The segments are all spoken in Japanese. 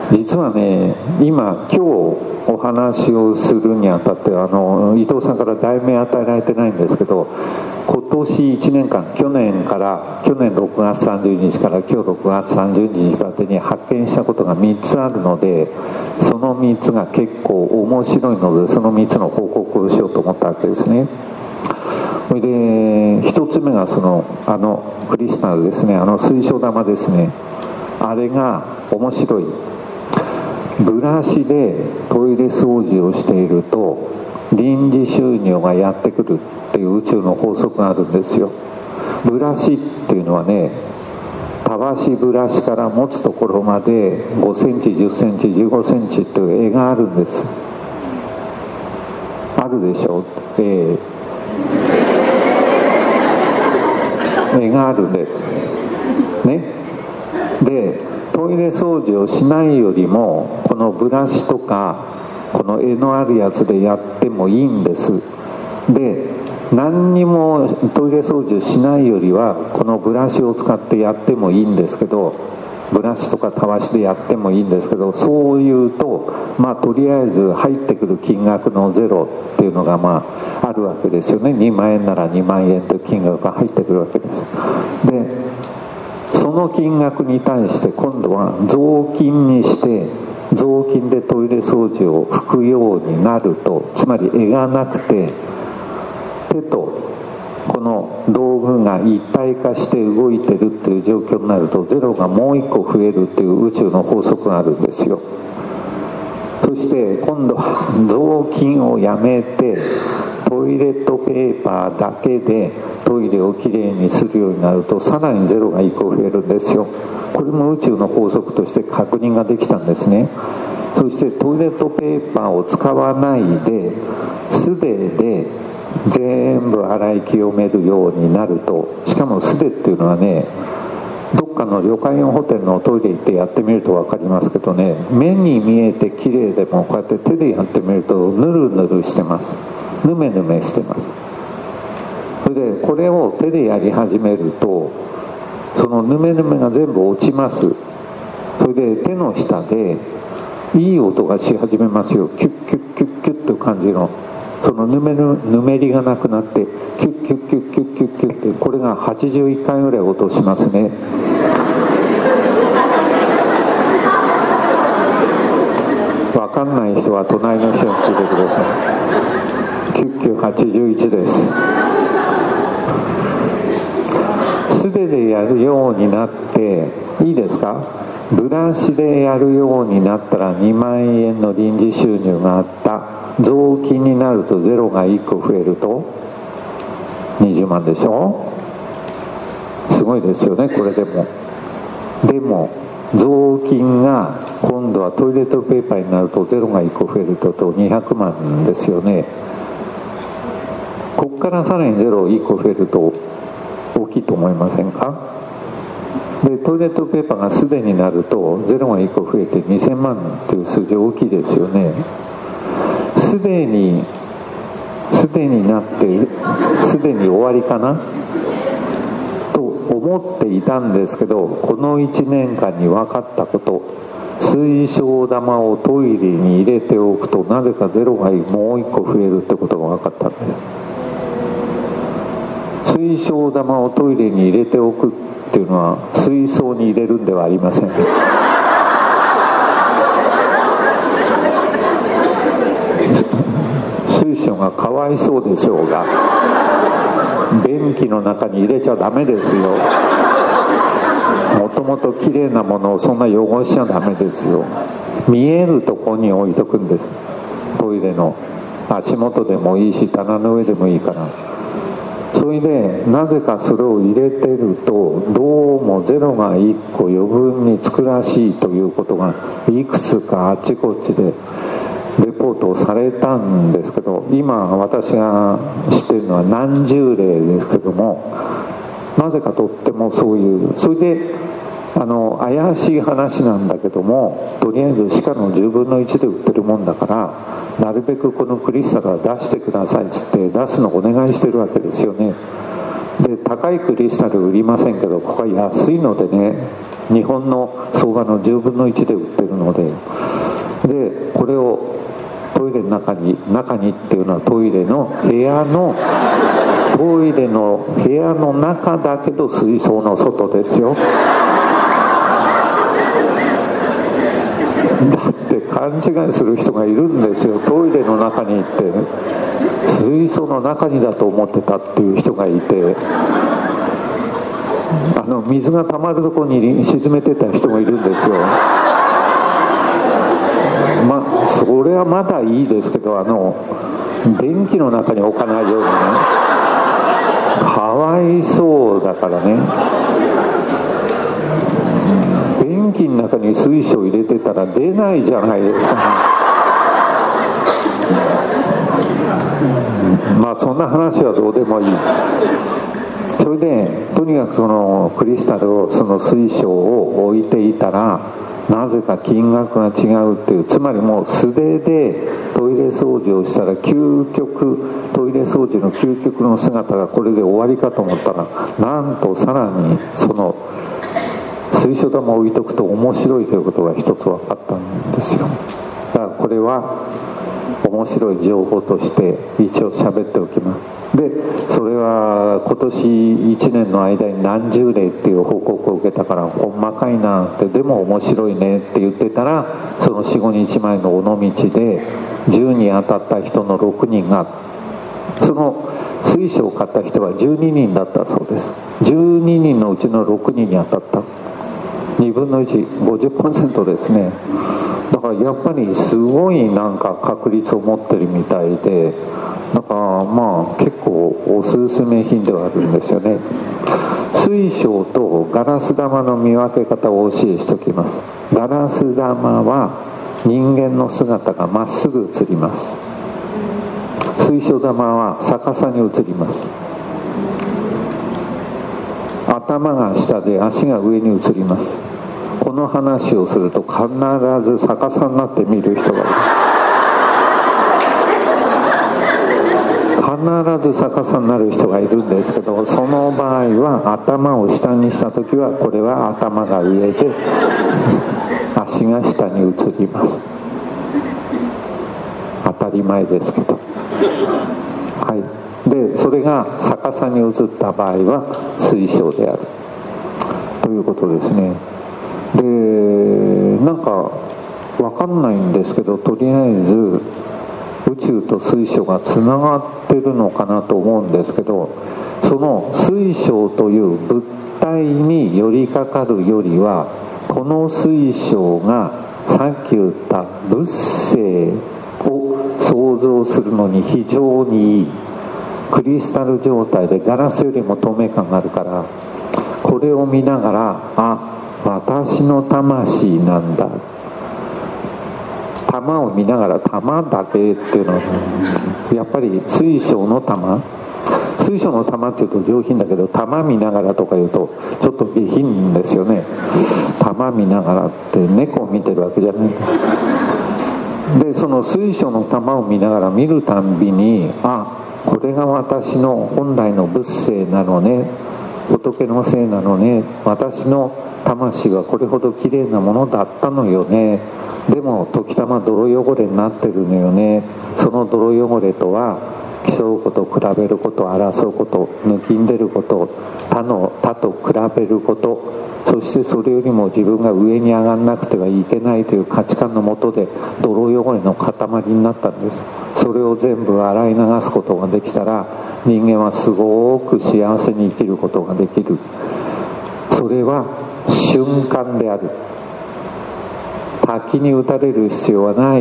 実はね、今日お話をするにあたって伊藤さんから題名与えられてないんですけど、今年1年間、去年6月30日から今日6月30日までに発見したことが3つあるので、その3つが結構面白いので、その3つの報告をしようと思ったわけですね。それで1つ目がクリスタルですね、水晶玉ですね。あれが面白い。ブラシでトイレ掃除をしていると臨時収入がやってくるっていう宇宙の法則があるんですよ。ブラシっていうのはね、たわしブラシから持つところまで5センチ10センチ15センチという絵があるんです。あるでしょ。絵があるんですね。でトイレ掃除をしないよりもこのブラシとかこの絵のあるやつでやってもいいんです。で何にもトイレ掃除をしないよりはこのブラシを使ってやってもいいんですけど、ブラシとかたわしでやってもいいんですけど、そういうととりあえず入ってくる金額のゼロっていうのがあるわけですよね。2万円なら2万円という金額が入ってくるわけです。でその金額に対して今度は雑巾にして雑巾でトイレ掃除を拭くようになると、つまり絵がなくて手とこの道具が一体化して動いてるっていう状況になると、ゼロがもう一個増えるっていう宇宙の法則があるんですよ。そして今度は雑巾をやめてトイレットペーパーだけでトイレをきれいにするようになると、さらにゼロが1個増えるんですよ。これも宇宙の法則として確認ができたんですね。そしてトイレットペーパーを使わないで素手で全部洗い清めるようになると、しかも素手っていうのはね、どっかの旅館やホテルのトイレ行ってやってみると分かりますけどね、目に見えて綺麗でもこうやって手でやってみるとヌルヌルしてます。ヌメヌメしてます。それでこれを手でやり始めるとそのヌメヌメが全部落ちます。それで手の下でいい音がし始めますよ。キュッキュッキュッキュッという感じの、そのぬめりがなくなってキュッキュッキュッキュッキュッキュッって、これが81回ぐらい音しますね。分かんない人は隣の人に聞いてください。キュッキュ81です。素手でやるようになっていいですか。ブラシでやるようになったら2万円の臨時収入があった。雑巾になるとゼロが1個増えると20万でしょ。すごいですよね。これでも雑巾が今度はトイレットペーパーになるとゼロが1個増えると200万ですよね。こっからさらにゼロ1個増えると大きいと思いませんか。でトイレットペーパーがすでになるとゼロが1個増えて2000万っていう数字大きいですよね。すでになってすでに終わりかなと思っていたんですけど、この1年間に分かったこと、水晶玉をトイレに入れておくとなぜかゼロがもう1個増えるってことが分かったんです。水晶玉をトイレに入れておくっていうのは水槽に入れるんではありません。水晶がかわいそうでしょうが、便器の中に入れちゃダメですよ。もともときれいなものをそんな汚しちゃダメですよ。見えるとこに置いとくんです。トイレの足元でもいいし棚の上でもいいから。それでなぜかそれを入れてるとどうもゼロが1個余分につくらしいということがいくつかあっちこっちでレポートをされたんですけど、今私が知っているのは何十例ですけども、なぜかとってもそういう、それで怪しい話なんだけども、とりあえず市価の10分の1で売ってるもんだからなるべくこのクリスタルは出してくださいっつって出すのをお願いしてるわけですよね。 で高いクリスタル売りませんけど、ここは安いのでね、日本の相場の10分の1で売ってるので、でこれをトイレの中にっていうのはトイレの部屋の中だけど水槽の外ですよ。だって勘違いする人がいるんですよ。トイレの中に行って水槽の中にだと思ってたっていう人がいて、水が溜まるところに沈めてた人がいるんですよ。それはまだいいですけど、便器の中に置かないようにね、かわいそうだからね。便器の中に水晶入れてたら出ないじゃないですかね。そんな話はどうでもいい。それでとにかくそのクリスタルを、その水晶を置いていたら、なぜか金額が違うっていう、つまりもう素手でトイレ掃除をしたらトイレ掃除の究極の姿がこれで終わりかと思ったら、なんとさらにその水晶玉を置いとくと面白いということが一つ分かったんですよ。だからこれは面白い情報として一応喋っておきます。でそれは今年1年の間に何十例っていう報告を受けたから、ほんまかいなって、でも面白いねって言ってたら、その 4,5 日前の尾道で10に当たった人の6人が、その水晶を買った人は12人だったそうです。12人のうちの6人に当たった。2分の1、50% ですね。だからやっぱりすごいなんか確率を持ってるみたいで、だから結構おすすめ品ではあるんですよね。水晶とガラス玉の見分け方をお教えしておきます。ガラス玉は人間の姿がまっすぐ映ります。水晶玉は逆さに映ります。頭が下で足が上に映ります。この話をすると必ず逆さになって見る人がいる。必ず逆さになる人がいるんですけど、その場合は頭を下にした時はこれは頭が上で足が下に移ります。当たり前ですけど、でそれが逆さに移った場合は水晶であるということですね。でなんか分かんないんですけど、とりあえず宇宙と水晶がつながってるのかなと思うんですけど、その水晶という物体に寄りかかるよりは、この水晶がさっき言った物性を想像するのに非常にいい。クリスタル状態でガラスよりも透明感があるから、これを見ながら、私の魂なんだ、玉を見ながら玉だけっていうのは、やっぱり水晶の玉っていうと上品だけど、玉見ながらとか言うとちょっと下品ですよね。玉見ながらって猫を見てるわけじゃないで、その水晶の玉を見ながら見るたんびに、これが私の本来の物性なのね、仏のせいなのね、私の魂はこれほど綺麗なものだったのよね、でも時たま泥汚れになってるのよね。その泥汚れとは、競うこと、比べること、争うこと、抜きんでること、他と比べること、そしてそれよりも自分が上に上がらなくてはいけないという価値観のもとで泥汚れの塊になったんです。それを全部洗い流すことができたら、人間はすごく幸せに生きることができる。それは瞬間である。滝に打たれる必要はない。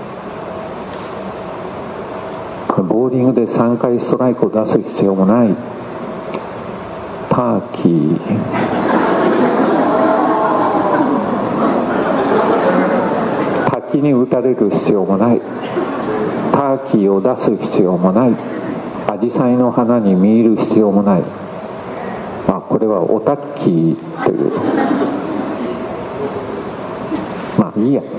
ボーリングで3回ストライクを出す必要もない。ターキー滝に打たれる必要もない。ターキーを出す必要もない。アジサイの花に見入る必要もない。これはオタッキーという、いいや。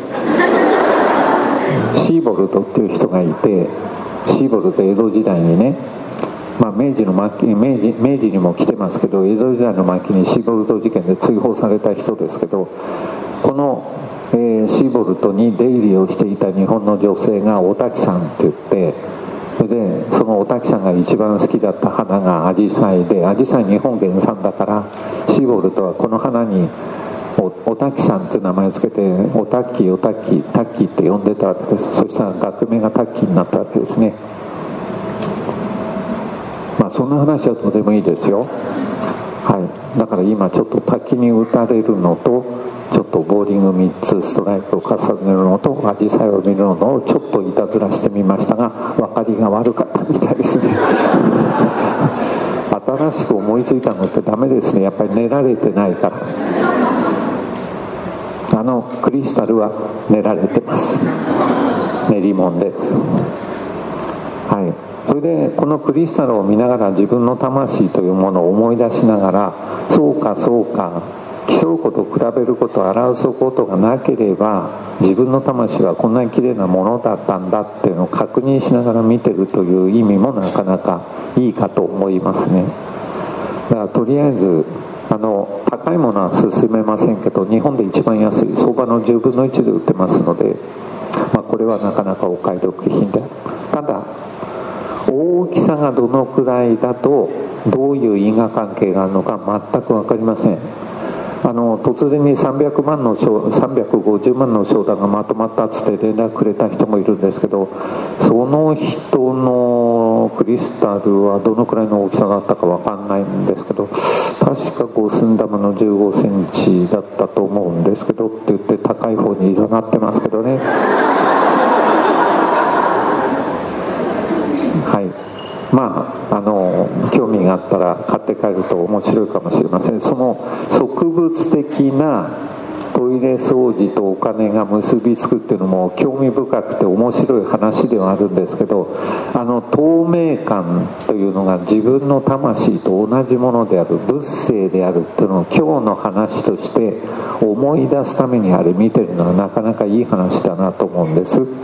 シーボルトっていう人がいて、シーボルト江戸時代にね、 明治にも来てますけど、江戸時代の末期にシーボルト事件で追放された人ですけど、この、シーボルトに出入りをしていた日本の女性がお滝さんって言って、それでそのお滝さんが一番好きだった花がアジサイで、アジサイ日本原産だから、シーボルトはこの花にお滝さんという名前をつけて、おたっきおたっきタッキーって呼んでたわけです。そしたら学名がタッキーになったわけですね。そんな話はどうでもいいですよ。はい、だから今ちょっと滝に打たれるのと、ちょっとボーリング3つストライクを重ねるのと、アジサイを見るのをちょっといたずらしてみましたが、分かりが悪かったみたいですね。新しく思いついたのってダメですね。やっぱり練られてないから。クリスタルは練られてます。練り物です。はい。それでこのクリスタルを見ながら自分の魂というものを思い出しながら、そうかそうか、競うこと比べること争うことがなければ自分の魂はこんなに綺麗なものだったんだっていうのを確認しながら見てるという意味もなかなかいいかと思いますね。だからとりあえず高いものは勧めませんけど、日本で一番安い相場の10分の1で売ってますので、これはなかなかお買い得品で、ただ大きさがどのくらいだとどういう因果関係があるのか全く分かりません。突然に350万の商談がまとまったっつって連絡くれた人もいるんですけど、その人のクリスタルはどのくらいの大きさだったか分かんないんですけど、確か五寸玉の15センチだったと思うんですけどって言って高い方に誘ってますけどね。はい、興味があったら買って帰ると面白いかもしれません。その植物的なトイレ掃除とお金が結びつくっていうのも興味深くて面白い話ではあるんですけど、透明感というのが自分の魂と同じものである、物性であるっていうのを今日の話として思い出すためにあれ見てるのはなかなかいい話だなと思うんです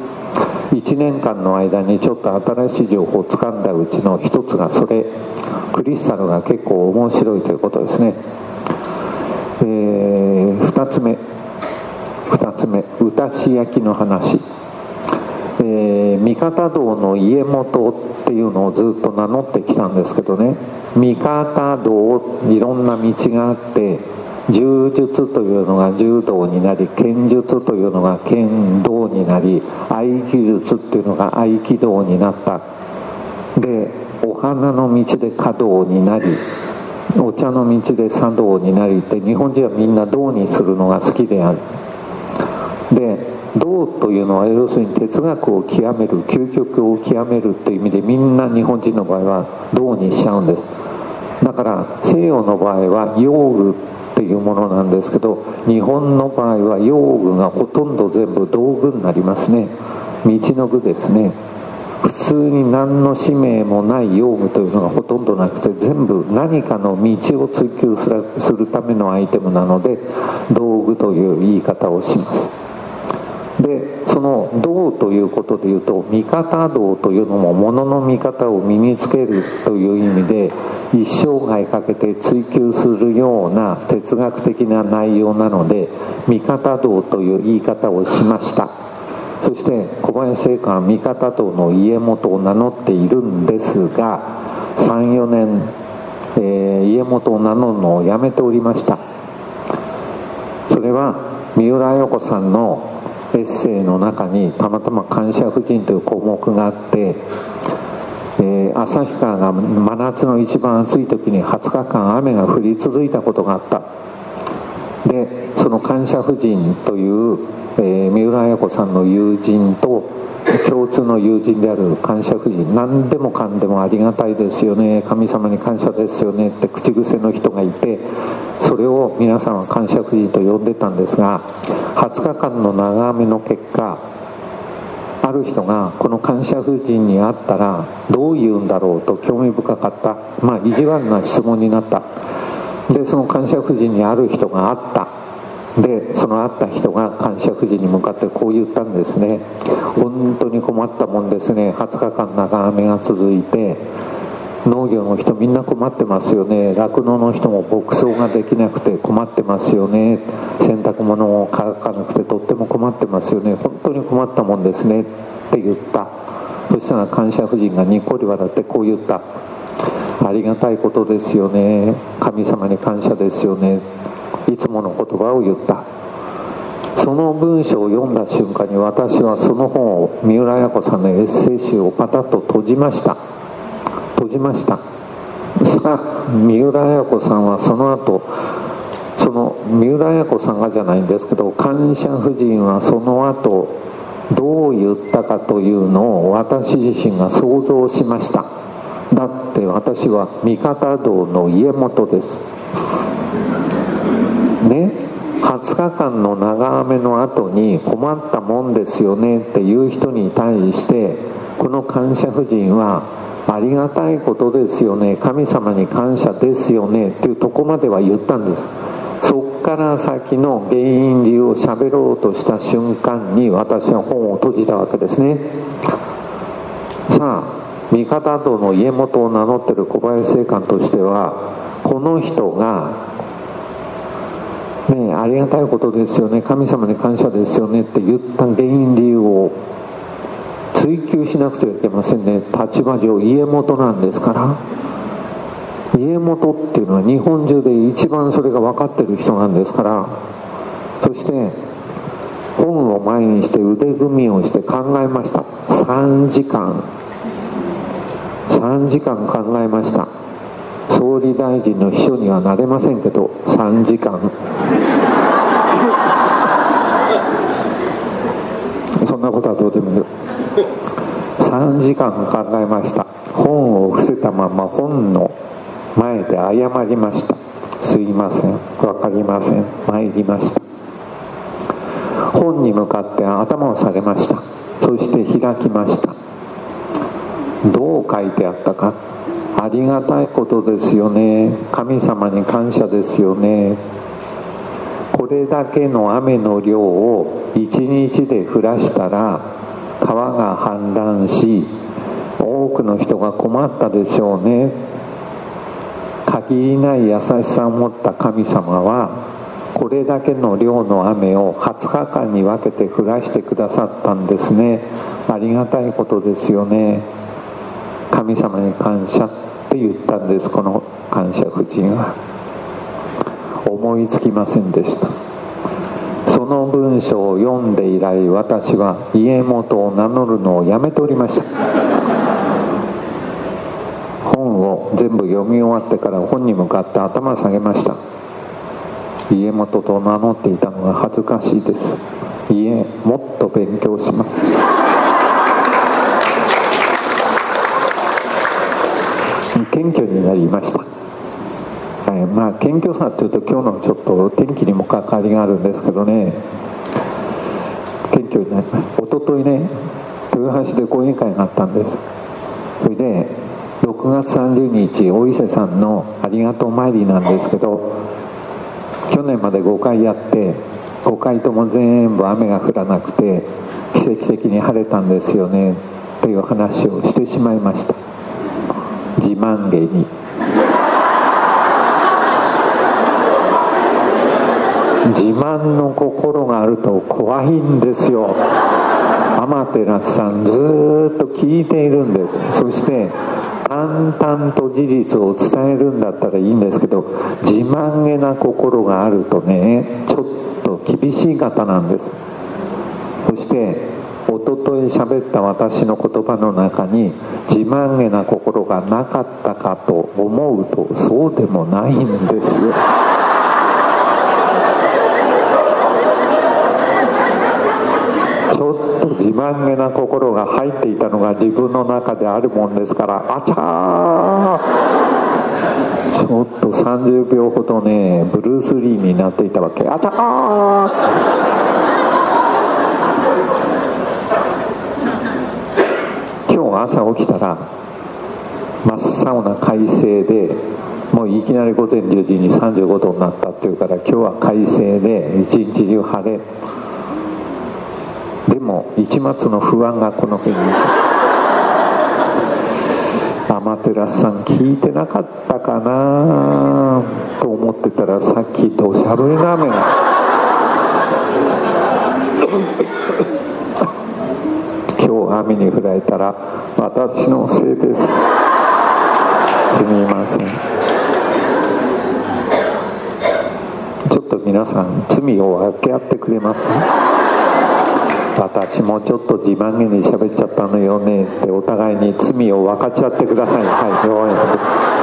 。1年間の間にちょっと新しい情報をつかんだうちの一つがそれ、クリスタルが結構面白いということですね。2つ目うたし焼きの話。三方堂の家元っていうのをずっと名乗ってきたんですけどね、三方堂、いろんな道があって、柔術というのが柔道になり、剣術というのが剣道になり、合気術っていうのが合気道になった。でお花の道で華道になり、お茶の道で茶道になりって、日本人はみんな道にするのが好きである。で道というのは要するに哲学を極める、究極を極めるという意味で、みんな日本人の場合は道にしちゃうんです。だから西洋の場合は用具っていうものなんですけど、日本の場合は用具がほとんど全部道具になりますね。道の具ですね。普通に何の使命もない用具というのがほとんどなくて、全部何かの道を追求するためのアイテムなので道具という言い方をします。でその道ということでいうと、見方道というのも物の見方を身につけるという意味で一生涯かけて追求するような哲学的な内容なので、見方道という言い方をしました。そして小林正観は三方堂の家元を名乗っているんですが、3、4年、家元を名乗るのをやめておりました。それは三浦綾子さんのエッセイの中にたまたま感謝婦人という項目があって、旭川が真夏の一番暑い時に20日間雨が降り続いたことがあった。でその感謝婦人という三浦綾子さんの友人と共通の友人である感謝婦人、何でもかんでもありがたいですよね、神様に感謝ですよねって口癖の人がいて、それを皆さんは感謝婦人と呼んでたんですが、20日間の長雨の結果、ある人がこの感謝婦人に会ったらどう言うんだろうと興味深かった、意地悪な質問になった。でその感謝婦人にある人が会った。でその会った人が感謝婦人に向かってこう言ったんですね。本当に困ったもんですね、20日間長雨が続いて農業の人みんな困ってますよね、酪農の人も牧草ができなくて困ってますよね、洗濯物も乾かなくてとっても困ってますよね、本当に困ったもんですねって言った。そしたら感謝夫人がにっこり笑ってこう言った。ありがたいことですよね、神様に感謝ですよね、いつもの言葉を言った。その文章を読んだ瞬間に私はその本を、三浦綾子さんのエッセイ集をパタッと閉じました。さあ、三浦綾子さんはその後、その三浦綾子さんがじゃないんですけど、感謝夫人はその後どう言ったかというのを私自身が想像しました。だって私は三方堂の家元ですね。20日間の長雨の後に困ったもんですよねっていう人に対して、この感謝夫人はありがたいことですよね、神様に感謝ですよねっていうとこまでは言ったんです。そっから先の原因理由を喋ろうとした瞬間に私は本を閉じたわけですね。さあ、三方堂の家元を名乗ってる小林正観としては、この人がね、ありがたいことですよね、神様に感謝ですよねって言った原因理由を追求しなくてはいけませんね。立場上家元なんですから。家元っていうのは日本中で一番それが分かってる人なんですから。そして本を前にして腕組みをして考えました。3時間考えました。総理大臣の秘書にはなれませんけど3時間そんなことはどうでもいい。3時間考えました。本を伏せたまま本の前で謝りました。すいません、わかりません、参りました。本に向かって頭を下げました。そして開きました。どう書いてあったか。ありがたいことですよね、神様に感謝ですよね、これだけの雨の量を1日で降らしたら川が氾濫し多くの人が困ったでしょうね。限りない優しさを持った神様はこれだけの量の雨を20日間に分けて降らしてくださったんですね。ありがたいことですよね、神様に感謝って言ったんです。この感謝夫人は思いつきませんでした。その文章を読んで以来、私は家元を名乗るのをやめておりました。本を全部読み終わってから本に向かって頭を下げました。家元と名乗っていたのが恥ずかしいです。もっと勉強します。謙虚になりました。謙虚さっていうと今日のちょっと天気にも関わりがあるんですけどね、謙虚になりました。おとといね、豊橋で講演会があったんです。それで6月30日お伊勢さんのありがとう参りなんですけど、去年まで5回やって5回とも全部雨が降らなくて奇跡的に晴れたんですよねという話をしてしまいました。自慢げに。自慢の心があると怖いんですよ。天照さんずっと聞いているんです。そして淡々と事実を伝えるんだったらいいんですけど、自慢げな心があるとね、ちょっと厳しい方なんです。そしておととい喋った私の言葉の中に自慢げな心がなかったかと思うと、そうでもないんですよ。ちょっと自慢げな心が入っていたのが自分の中であるもんですから、あちゃー、ちょっと30秒ほどねブルース・リーになっていたわけ。あちゃー、今日朝起きたら真っ青な快晴で、もういきなり午前10時に35度になったっていうから、今日は快晴で一日中晴れ。でも一抹の不安がこの辺に。天天照さん聞いてなかったかなと思ってたら、さっき土砂降りの雨が今日雨に降られたら私のせいです。すみません。ちょっと皆さん罪を分け合ってくれます？私もちょっと自慢げに喋っちゃったのよねって、お互いに罪を分かち合ってください。はい、ようやく